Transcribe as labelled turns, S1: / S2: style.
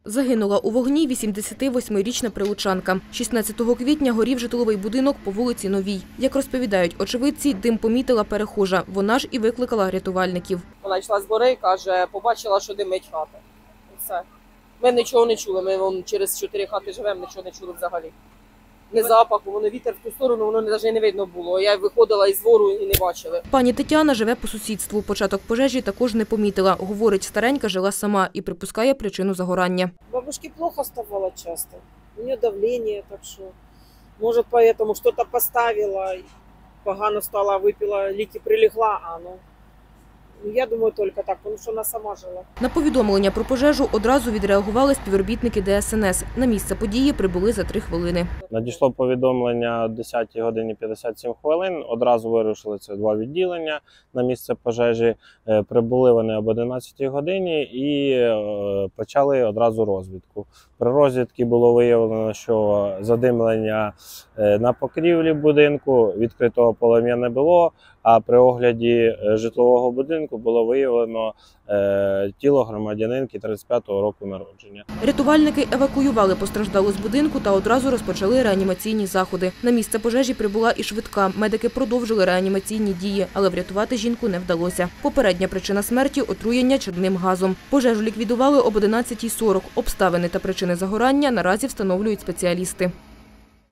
S1: Загинула у вогні 88-річна прилучанка. 16 квітня горів житловий будинок по вулиці Новій. Як розповідають очевидці, дим помітила перехожа. Вона ж і викликала рятувальників.
S2: Вона йшла з гори, каже, побачила, що димить хата. І все. Ми нічого не чули, ми через 4 хати живемо, нічого не чули взагалі. Не запаху, воно вітер в ту сторону, воно навіть не видно було. Я виходила із двору і не бачили.
S1: Пані Тетяна живе по сусідству. Початок пожежі також не помітила. Говорить, старенька жила сама і припускає причину загорання.
S3: Бабушке плохо ставало часто. У нее давление, так что, может, поэтому что-то поставила, погано стала, выпила, лики прилегла, а ну, я думаю, только так, тому що вона сама жила.
S1: На повідомлення про пожежу одразу відреагували співробітники ДСНС. На місце події прибули за 3 хвилини.
S4: Надійшло повідомлення о 10 годині 57 хвилин. Одразу вирушили це 2 відділення на місце пожежі. Прибули вони об 11 годині і почали одразу розвідку. При розвідці було виявлено, що задимлення на покрівлі будинку, відкритого полум'я не було, а при огляді житлового будинку було виявлено тіло громадянинки 35-го року народження.
S1: Рятувальники евакуювали постраждалу з будинку та одразу розпочали реанімаційні заходи. На місце пожежі прибула і швидка. Медики продовжили реанімаційні дії, але врятувати жінку не вдалося. Попередня причина смерті – отруєння чадним газом. Пожежу ліквідували об 11:40. Обставини та причини загорання наразі встановлюють спеціалісти.